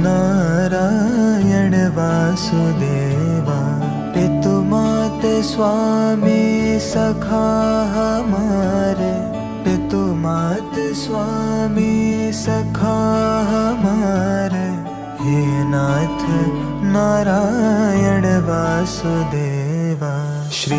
नारायण वासुदेवा, पितु मात स्वामी सखा हमारे, पितु मात स्वामी सखा हमारे, हे नाथ नारायण वासुदेवा। श्री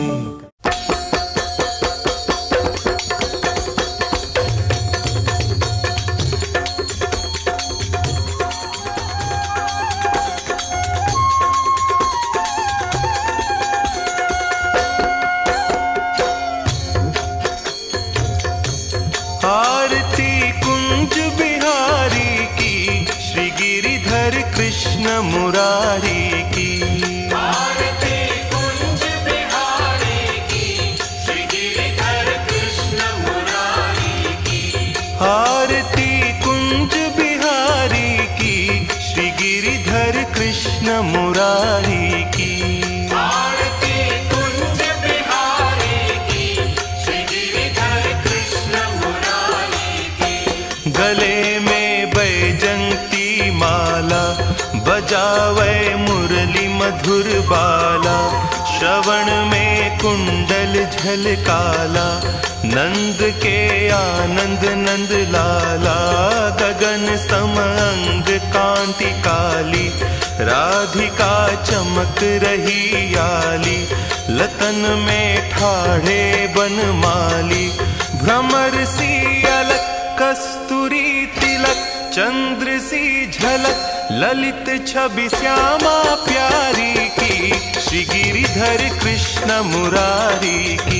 मुरारी की, आरती कुंज बिहारी की, श्री गिरिधर कृष्ण मुरारी की, आरती कुंज बिहारी की, श्री गिरिधर कृष्ण मुरारी की, आरती कुंज बिहारी की, श्री गिरिधर कृष्ण मुरारी की। गले में बैजंती माला, बजावे मुरली मधुर बाला, श्रवण में कुंडल झलकाला, नंद के आनंद नंद लाला, गगन सम अंग कांति काली, राधिका चमक रही आली, लतन में ठाढ़े बनमाली, भ्रमर सी अलक कस्तूरी तिलक, चंद्र सी झलक ललित छवि श्यामा प्यारी की, श्री गिरिधर कृष्ण मुरारी की,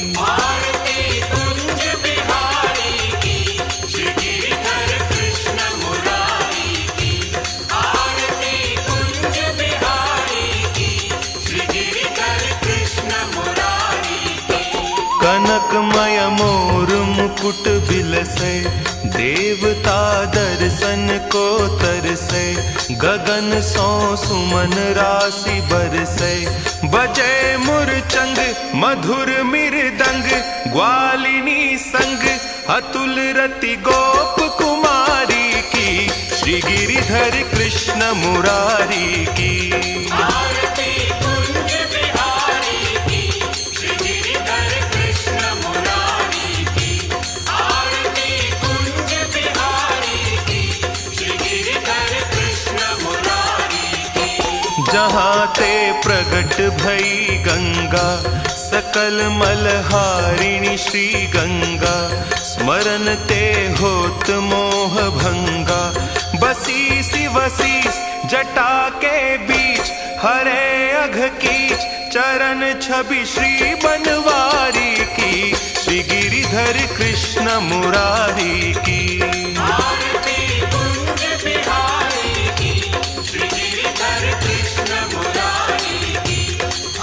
आरती कुंज बिहारी की, श्री गिरिधर कृष्ण मुरारी की, आरती कुंज बिहारी की, श्री गिरिधर कृष्ण मुरारी की। कनकमय मोर मुकुट बिलसे, देवता दर्शन को तरसे, गगन सो सुमन राशि बरसे, बजे मुरचंग मधुर मृदंग, ग्वालिनी संग अतुल रति गोप कुमारी की, श्री गिरिधर कृष्ण मुरारी की, आरती कुंज बिहारी की, श्री गिरिधर कृष्ण मुरारी की, आरती कुंज बिहारी की, श्री गिरिधर कृष्ण मुरारी की। जहाँ ते प्रगट भई गंगा, सकल मलहारिणी श्री गंगा, स्मरण ते होत मोह भंगा, बसी सी वसीस जटा के बीच, हरे अघ कीच चरण छवि श्री बनवारी की, श्री गिरिधर कृष्ण मुरारी की, आरती कुंज बिहारी की, श्री गिरिधर कृष्ण मुरारी की,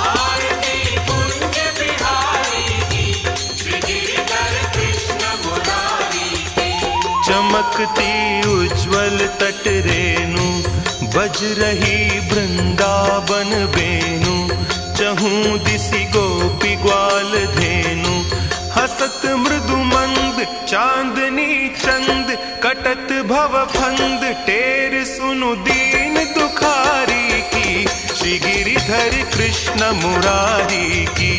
आरती कुंज बिहारी की, श्री गिरिधर कृष्ण मुरारी की। चमकती उज्ज्वल तट रेणु, बज रही वृंदावन बेनु, चहूं दिसि गोपी ग्वाल धेनु, हसत मृदु मंद चांदनी चंद, कटत भव फंद टेर सुनु दीन दुखारी की, श्री गिरिधर कृष्ण मुरारी की,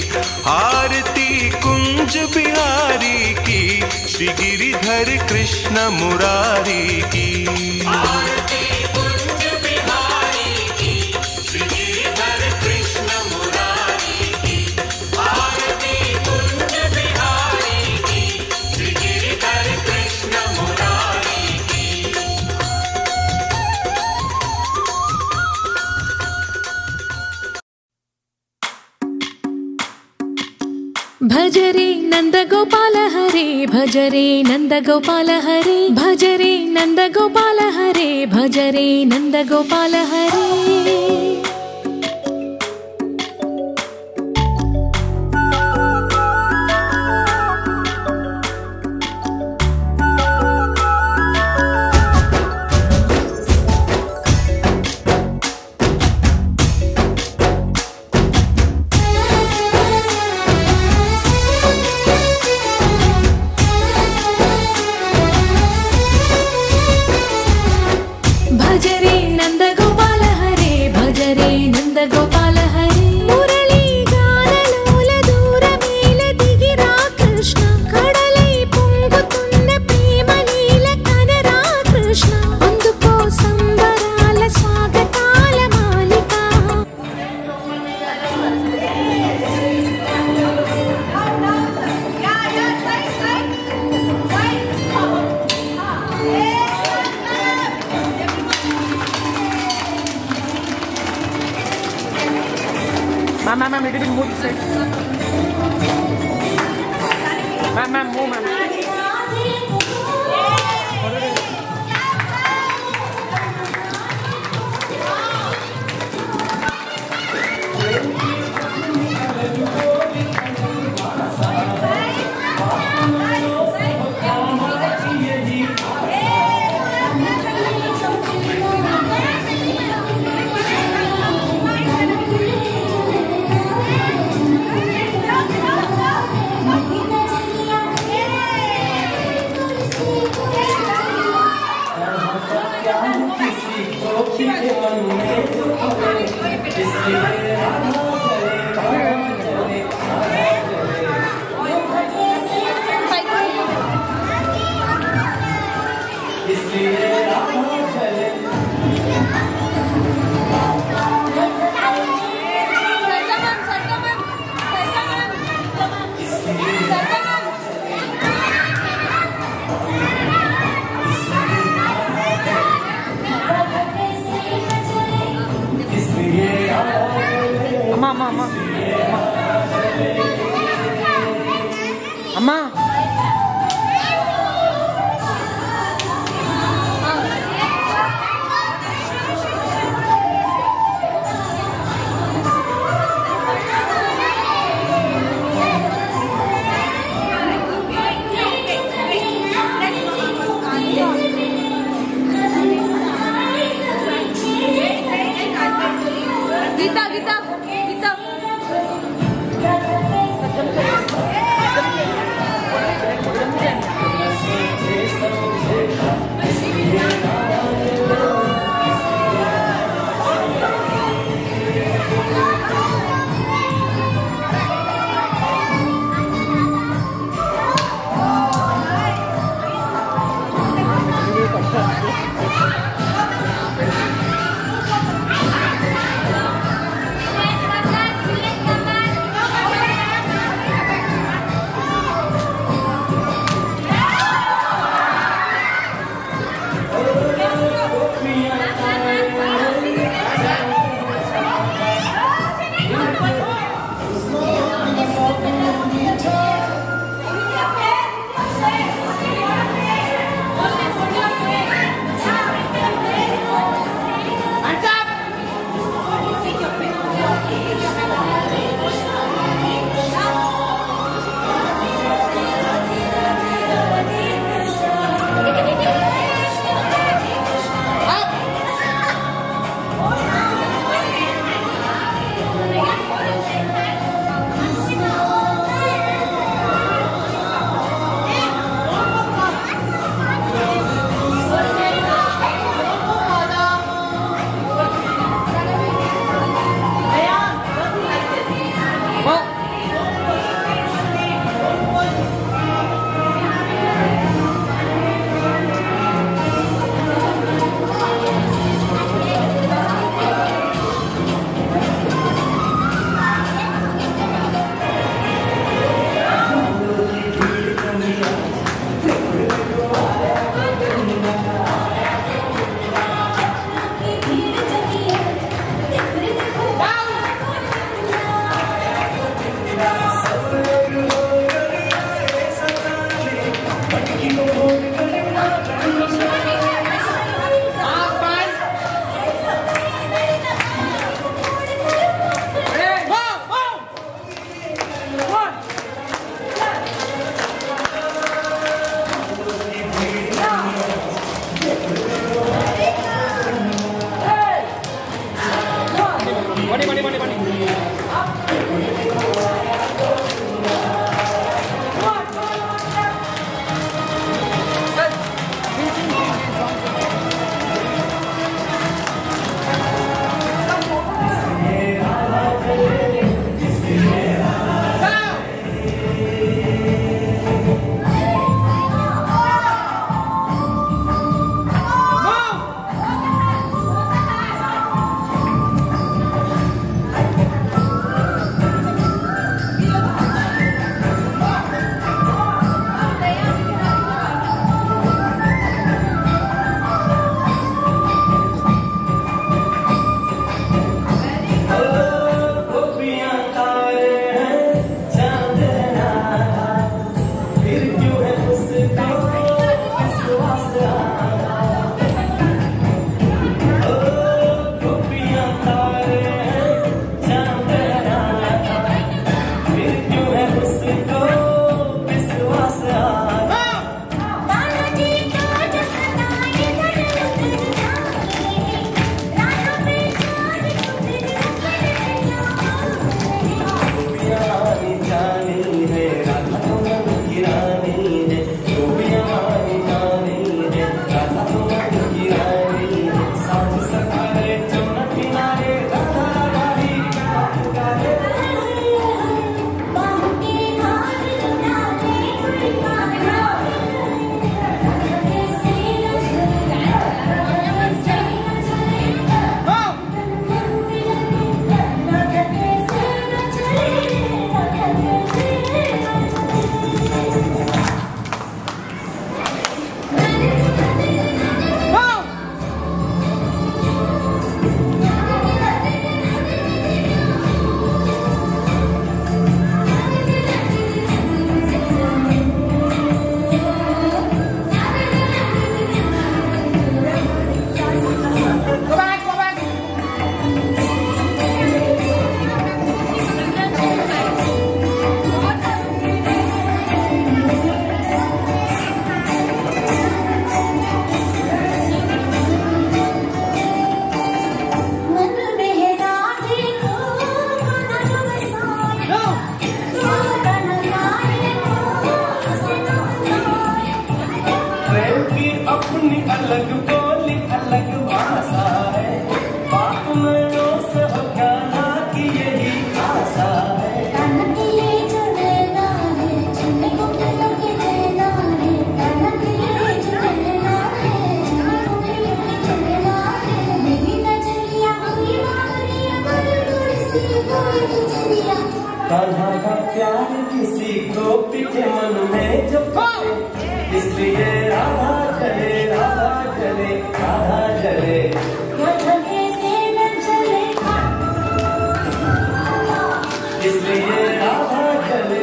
आरती कुंज बिहारी की, श्री गिरिधर कृष्ण मुरारी की, आरती कुंज बिहारी की, श्री गिरिधर कृष्ण मुरारी की, आरती कुंज बिहारी की, श्री गिरिधर कृष्ण मुरारी की। भज रे नंद गोपाल हरे, भज रे नंद गोपाल हरे, भज रे नंद गोपाल हरे, भज रे नंद गोपाल हरे। भज భజరే నందగోపాల హరే భజరే నందగోపాల హరే మురళీ గానలోల దూరమేల దిగిరా కృష్ణ కడలై పొంగుతున్న ప్రేమలీల కనరా కృష్ణ అందుకో సంబరాల స్వాగతాల మాలిక Ma'am, it will move this side. Ma'am, move, ma'am. Amma. Gita. Kanha का प्यार किसी को पीछे मन में जो पाए, इसलिए राधा चले राधा चले राधा चले। इसलिए राधा चले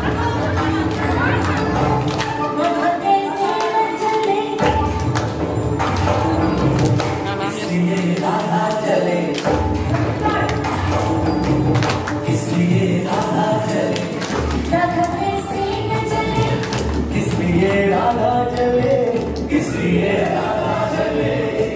इसलिए राधा चले इसलिए राधा चले इसलिए राधा चले इसलिए राधा चले।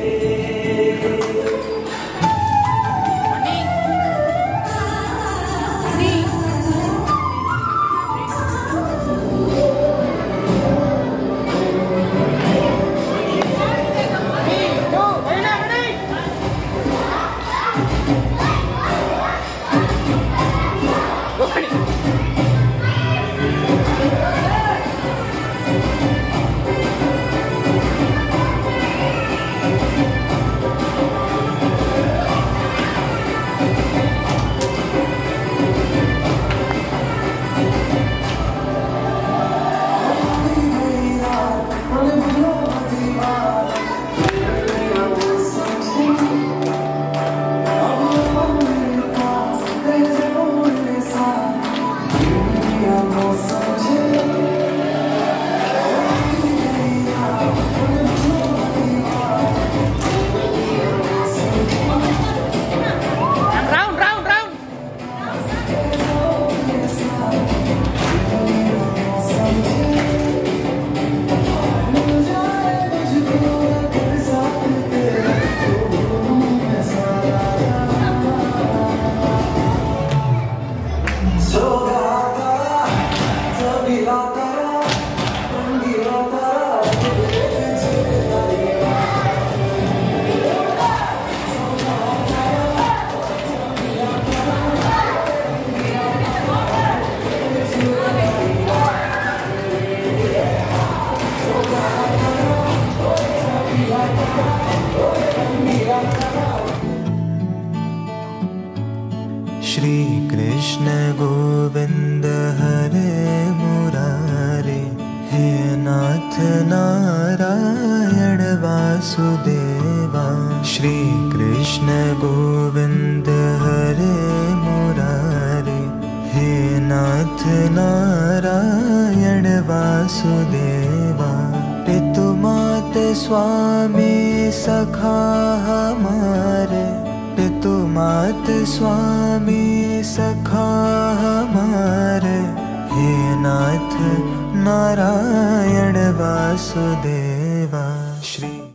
श्री कृष्ण गोविंद हरे मुरारे, हे नाथ नारायण वासुदेवा। श्री कृष्ण गोविंद हरे मुरारे, हे नाथ नारायण वासुदेवा। पितु मात स्वामी सखा हमारे, पितु मात स्वामी सखा हमारे। हे नाथ नारायण वासुदेवा। श्री